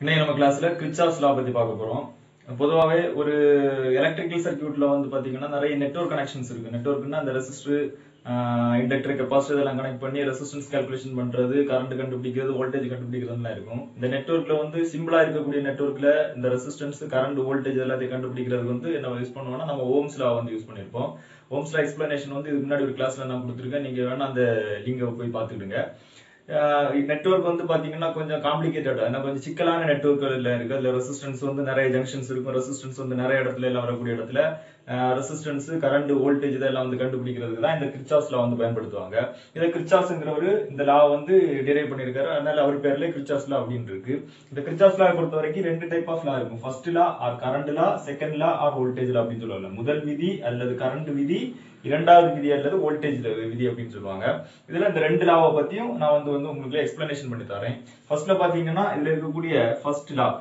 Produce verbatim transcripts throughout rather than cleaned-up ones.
இன்னைக்கு நம்ம கிளாஸ்ல கிர்ச்சாஃப்ஸ் லா பத்தி பார்க்க போறோம். பொதுவாகவே ஒரு எலக்ட்ரிக்கல் சர்க்யூட்ல வந்து பாத்தீங்கன்னா நிறைய நெட்வொர்க் கனெக்ஷன்ஸ் இருக்கு. நெட்வொர்க்னா அந்த ரெசிஸ்டர், இண்டக்டர், கெபாசிட்டர் இதெல்லாம் கனெக்ட் பண்ணி ரெசிஸ்டன்ஸ் கால்குலேஷன் பண்றது, கரண்ட் கண்டுபிடிக்கிறது, வோல்டேஜ் கண்டுபிடிக்கிறதுலாம் இருக்கும். இந்த நெட்வொர்க்ல வந்து சிம்பிளா இருக்கக்கூடிய நெட்வொர்க்ல இந்த ரெசிஸ்டன்ஸ், கரண்ட், வோல்டேஜ் எல்லாத்தையும் கண்டுபிடிக்கிறதுக்கு வந்து என்ன யூஸ் பண்ணுவோம்னா நம்ம ஓம்ஸ் லா வந்து யூஸ் பண்ணிருப்போம். ஓம்ஸ் லா எக்ஸ்பிளனேஷன் வந்து இதுக்கு முன்னாடி ஒரு கிளாஸ்ல நான் கொடுத்துருக்கேன். நீங்க வேணா அந்த லிங்கை போய் பார்த்துக்கிடுங்க. நெட்வொர்க் வந்து பாத்தீங்கன்னா கொஞ்சம் காம்ப்ளிகேட்டட், ஏன்னா கொஞ்சம் சிக்கலான நெட்வொர்க்ல இருக்கு. அதுல ரெசிஸ்டன்ஸ் வந்து நிறைய ஜங்ஷன்ஸ் இருக்கும். ரெசிஸ்டன்ஸ் வந்து நிறைய இடத்துல எல்லாம் வரக்கூடிய இடத்துல ரெசிஸ்டன்ஸ், கரண்ட், வோல்டேஜ் இதெல்லாம் வந்து கண்டுபிடிக்கிறதுக்கு தான் இந்த கிர்ச்சாஃப்ஸ் லா வந்து பயன்படுத்துவாங்க. இதை கிர்ச்சாஃப்ஸ்ங்கிறவரு இந்த லா வந்து டிரைவ் பண்ணிருக்காரு. அதனால அவர் பேர்ல கிர்ச்சாஃப்ஸ் லா அப்படின்னு இருக்கு. இந்த கிர்ச்சாஃப்ஸ் லா பொறுத்த வரைக்கும் ரெண்டு டைப் ஆஃப் லா இருக்கும். First law or current law, second law or voltage law அப்படின்னு சொல்லுவாங்க. முதல் விதி அல்லது கரண்ட் விதி, இரண்டாவது விதி அல்லது வோல்டேஜ் விதி அப்படின்னு சொல்லுவாங்க. இதுல இந்த ரெண்டு லாவை பத்தியும் நான் வந்து வந்து உங்களுக்கு எக்ஸ்பிளனேஷன் பண்ணி தரேன். ஃபர்ஸ்ட்ல பாத்தீங்கன்னா இதுல இருக்கக்கூடிய ஃபர்ஸ்ட் லா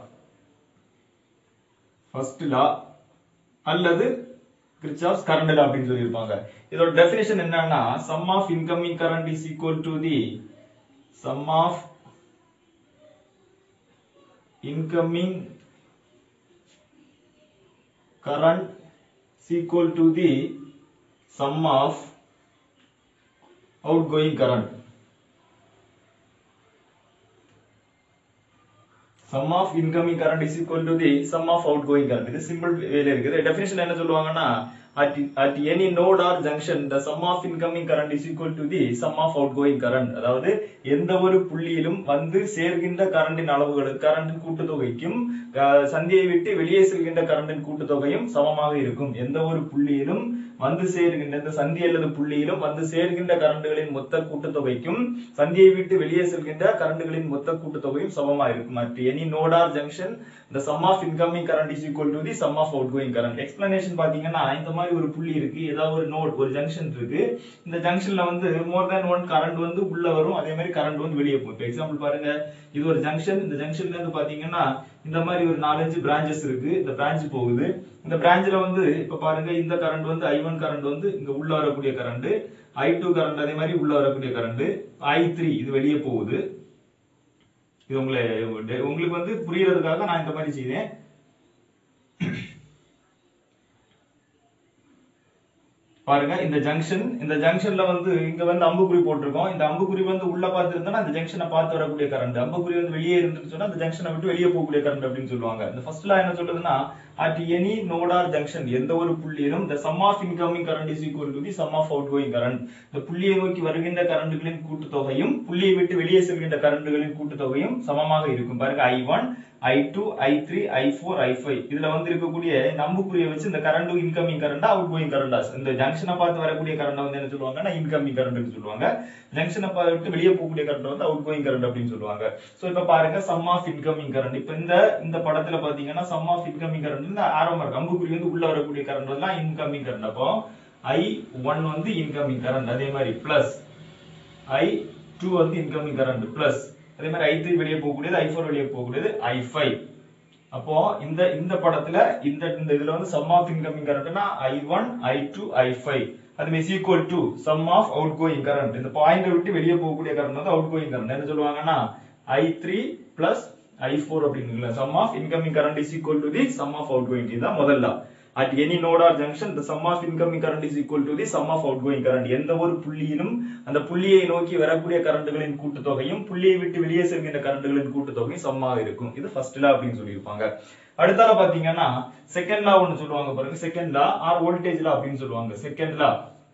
ஃபர்ஸ்ட் லா அல்லது கிர்ச்சாஃப்ஸ் கரண்ட் லா அப்படின்னு சொல்லியிருப்பாங்க. இதோட டெஃபினிஷன் என்னன்னா sum of incoming current is equal to the sum of incoming current is equal to the sum of outgoing current. Sum of incoming current is equal to the sum of outgoing current. இது simple வேல இருக்குது. Definition என்ன சொல்லுவாங்கன்னா at at any node or junction the sum of incoming current is equal to the sum of outgoing current. அதாவது எந்த ஒரு புள்ளியிலும் வந்து சேர்கின்ற கரண்டின் அளவுகளுக்கு கரண்டின் கூட்டுத்தொகைக்கும் சந்தியை விட்டு வெளியே செல்கின்ற கரண்டின் கூட்டுத்தொகையும் சமமாக இருக்கும். எந்த ஒரு புள்ளியிலும் வந்து சேர்கின்ற இந்த சந்தி அல்லது புள்ளியிலும் வந்து சேர்கின்ற கரண்டுகளின் மொத்த கூட்டுத்தொகைக்கும் சந்தியை விட்டு வெளியே செல்கின்ற கரண்டுகளின் மொத்த கூட்டுத்தொகையும் சமமா இருக்கும். at any node or junction the sum of incoming current is equal to the sum of outgoing current. Explanation பாத்தீங்கன்னா இந்த மாதிரி ஒரு புள்ளி இருக்கு, ஏதாவது ஒரு நோட், ஒரு ஜங்ஷன் இருக்கு. இந்த ஜங்ஷன்ல வந்து மோர் தென் ஒன் கரண்ட் வந்து உள்ள வரும், அதே மாதிரி கரண்ட் வந்து வெளியே போகும். எக்ஸாம்பிள் பாருங்க, இது ஒரு ஜங்ஷன். இந்த ஜங்ஷன்ல இருந்து பாத்தீங்கன்னா இந்த மாதிரி ஒரு நாலஞ்சு பிரான்ச்சஸ் இருக்கு. இந்த பிரான்ச் போகுது. இந்த பிரான்ச்ல வந்து இப்ப பாருங்க, இந்த கரண்ட் வந்து ஐ ஒன் கரண்ட் வந்து இங்க உள்ள வரக்கூடிய கரண்ட், ஐ டூ கரண்ட் அதே மாதிரி உள்ள வரக்கூடிய கரண்ட், ஐ த்ரீ இது வெளியே போகுது. இது உங்களை உங்களுக்கு வந்து புரியறதுக்காக நான் இந்த மாதிரி செய்தேன். பாருங்க, இந்த ஜங்ஷன், இந்த ஜங்ஷன்ல வந்து இங்க வந்து அம்புக்குறி போட்டிருக்கோம். இந்த அம்புக்குறி வந்து உள்ள பார்த்துருந்தா அந்த ஜங்ஷனை பார்த்து வரக்கூடிய கரண்ட், அம்புக்குறி வந்து வெளியே இருந்துட்டு சொன்னா அந்த ஜங்ஷனை விட்டு வெளியே போகக்கூடிய கரண்ட் அப்படின்னு சொல்லுவாங்க. இந்த ஃபர்ஸ்ட் லா என்ன சொல்லுதுன்னா at any node or junction எந்த ஒரு புள்ளியிலும் the sum of incoming current is equal to the sum of outgoing current. இந்த புள்ளியை நோக்கி வருகின்ற கரண்ட்களின் கூட்டுத்தொகையும் புள்ளியை விட்டு வெளியே செல்கின்ற கரண்ட்களின் கூட்டுத்தொகையும் சமமாக இருக்கும். பாருங்க, I one, I two, I three, I four, I five இதுல வந்து இருக்கக்கூடிய அம்புக்குறியை வச்சு இந்த கரண்ட் இன்கமிங் கரண்டா அவுட்கோயிங் கரண்டா, இந்த ஜங்ஷனை பார்த்து வரக்கூடிய கரண்ட் வந்து என்ன சொல்லுவாங்கன்னா இன்கமிங் கரண்ட் சொல்லுவாங்க. ஜங்ஷனை பார்த்து வெளியே போகக்கூடிய கரண்ட் வந்து அவுட்கோயிங் கரண்ட் அப்படின்னு சொல்லுவாங்க. சோ இப்ப பாருங்க, சம் ஆஃப் இன்கமிங் கரண்ட். இப்ப இந்த இந்த படத்துல பாத்தீங்கன்னா சம் ஆஃப் இன்கமிங் கரண்ட் இந்த ஆரோ மார்க் அம்புக்குறி வந்து உள்ள வரக்கூடிய கரண்ட் எல்லாம் இன்கமிங் கரண்ட். அப்போ ஐ ஒன் வந்து இன்கமிங் கரண்ட், அதே மாதிரி பிளஸ் ஐ டூ வந்து இன்கமிங் கரண்ட் பிளஸ் அதே மாதிரி ஐ த்ரீ வெளியே போகக்கூடியது, ஐ ஃபோர் வெளியே போகக்கூடியது, ஐ ஃபைவ். அப்போ இந்த இந்த படத்துல இந்த இந்த இதுல வந்து sum of incoming currentனா I one, I two, I five அது is equal to sum of outgoing current. இந்த பாயிண்ட விட்டு வெளியே போகக்கூடிய கரண்ட் வந்து outgoing current. என்ன சொல்லுவாங்கன்னா I three plus I four அப்படிங்கல sum of incoming current is equal to the sum of outgoing. இதுதான் முதல் லா. at any node or junction the sum of incoming current is equal to the sum of outgoing current. எந்த ஒரு புள்ளியிலும் அந்த புள்ளியை நோக்கி வரக்கூடிய கரண்ட்களின் கூட்டுத்தொகையும் புள்ளியை விட்டு வெளியே செல்கின்ற கரண்ட்களின் கூட்டுத்தொகையும் சமமாக இருக்கும். இது ஃபர்ஸ்ட் லா அப்படின்னு சொல்லியிருப்பாங்க. அடுத்தால பாத்தீங்கன்னா செகண்ட் லா ஒன்னு சொல்லுவாங்க பாருங்க, second law or voltage law அப்படின்னு சொல்லுவாங்க. Second law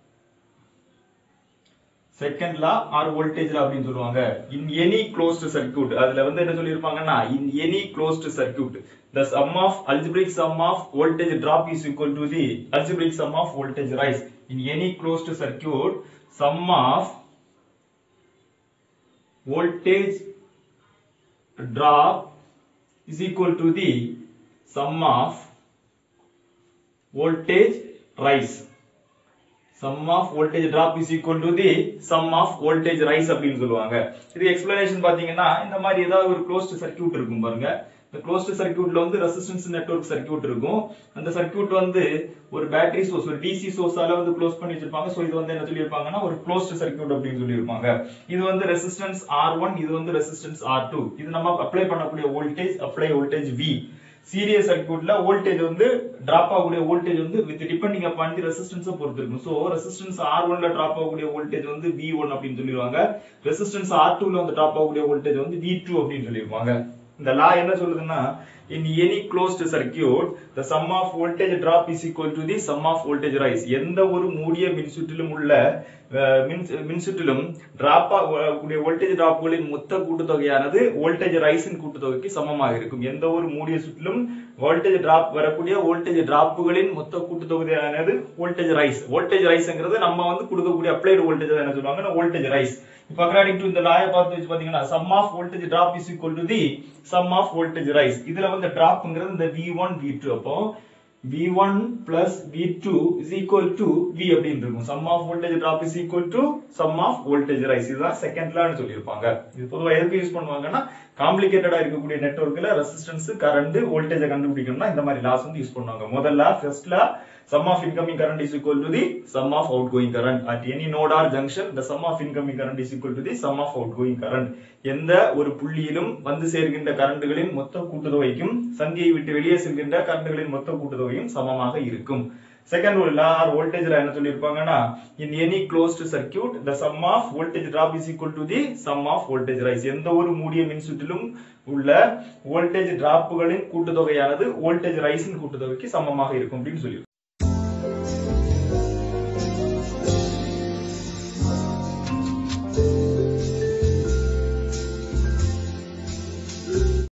second law or voltage law அப்படின்னு சொல்லுவாங்க. இன் எனி க்ளோஸ்டு சர்க்யூட், அதுல வந்து என்ன சொல்லியிருப்பாங்கன்னா in any closed circuit the sum of algebraic sum of voltage drop is equal to the algebraic sum of voltage rise. In any closed circuit sum of voltage drop is equal to the sum of voltage rise. sum of voltage drop is equal to the sum of voltage rise அப்படின்னு சொல்லுவாங்க. இது explanation பாத்தீங்கன்னா இந்த மாதிரி ஏதாவது ஒரு closed circuit இருக்கும் பாருங்க. இந்த க்ளோஸ்ட் சர்க்யூட்ல வந்து ரெசிஸ்டன்ஸ் நெட்வொர்க் சர்க்யூட் இருக்கும். அந்த சர்க்யூட் வந்து ஒரு பேட்டரி சோர்ஸ் ஒரு டிசி சோர்ஸால வந்து க்ளோஸ் பண்ணி வச்சிருப்பாங்க. சோ இது வந்து என்ன சொல்லிருப்பாங்கன்னா ஒரு க்ளோஸ்ட் சர்க்யூட் அப்படின்னு சொல்லிருப்பாங்க. இது வந்து ரெசிஸ்டன்ஸ் ஆர் ஒன், இது வந்து ரெசிஸ்டன்ஸ் ஆர் டூ. இது நம்ம அப்ளை பண்ணக்கூடிய voltage apply voltage V. Series சர்க்யூட்ல வோல்டேஜ் வந்து டிராப் ஆகக்கூடிய வோல்டேஜ் வந்து with depending upon the resistance பொறுத்து இருக்கும். சோ ரெசிஸ்டன்ஸ் ஆர் ஒன் ல டிராப் ஆகக்கூடிய வோல்டேஜ் வந்து V ஒன் அப்படின்னு சொல்லிடுவாங்க. ரெசிஸ்டன்ஸ் ஆர் டூ ல வந்து டிராப் ஆகக்கூடிய வோல்டேஜ் வந்து V டூ அப்படின்னு சொல்லிருப்பாங்க. இந்த லா என்ன சொல்லுதுன்னா in any closed circuit the sum of voltage drop is equal to the sum of voltage rise. எந்த ஒரு மூடிய மின்சுற்றிலும் உள்ள மின்சுற்றிலும் டிராப் ஆகக்கூடிய வோல்டேஜ் டிராப்களின் மொத்த கூட்டுத்தொகையானது வோல்டேஜ் ரைஸின் கூட்டுத்தொகைக்கு சமமாக இருக்கும். எந்த ஒரு மூடிய சுற்றிலும் வோல்டேஜ் டிராப் வரக்கூடிய வோல்டேஜ் டிராப்புகளின் மொத்த கூட்டுத்தொகையானது வோல்டேஜ் ரைஸ். வோல்டேஜ் ரைஸ்ங்கிறது நம்ம வந்து கொடுக்கக்கூடிய அப்ளைடு வோல்டேஜ் என்ன சொல்லுவாங்க வோல்டேஜ் ரைஸ். இப்ப according to இந்த லாயை பார்த்து வச்சு பாத்தீங்கன்னா sum of voltage drop is equal to the sum of voltage rise. இதுல வந்து டிராப்ங்கிறது இந்த V ஒன் V டூ. அப்போ V one plus V two is equal to V அப்படின்னு இருக்கும். sum of voltage drop is equal to sum of voltage rise. இதுதான் second லான்னு சொல்லியிருப்பாங்க. இது பொதுவா எதுக்கு யூஸ் பண்ணுவாங்கன்னா காம்ப்ளிகேட்டடா இருக்கக்கூடிய நெட்வொர்க்ல ரெசிஸ்டன்ஸ் கரண்ட் வோல்டேஜை கண்டுபிடிக்கணும்னா இந்த மாதிரி லாஸ் வந்து யூஸ் பண்ணுவாங்க. முதல்ல first law sum of incoming current is equal to the sum of outgoing current. At any node or junction the sum of incoming current is equal to the sum of outgoing current. எந்த ஒரு புள்ளியிலும் வந்து சேர்கின்ற கரண்ட்களின் மொத்த கூட்டுத்தொகைக்கும் சந்தியை விட்டு வெளியே செல்கின்ற கரண்ட்களின் மொத்த கூட்டுத்தொகையும் சமமாக இருக்கும். செகண்ட் ஒரு லா ஆர் வோல்டேஜ்ல என்ன சொல்லிருப்பாங்கன்னா in any closed circuit the sum of voltage drop is equal to the sum of voltage rise. எந்த ஒரு மூடிய மின்சுற்றிலும் உள்ள வோல்டேஜ் டிராப்புகளின் கூட்டுத்தொகையானது வோல்டேஜ் ரைஸின் கூட்டுத்தொகைக்கு சமமாக இருக்கும் அப்படின்னு சொல்லி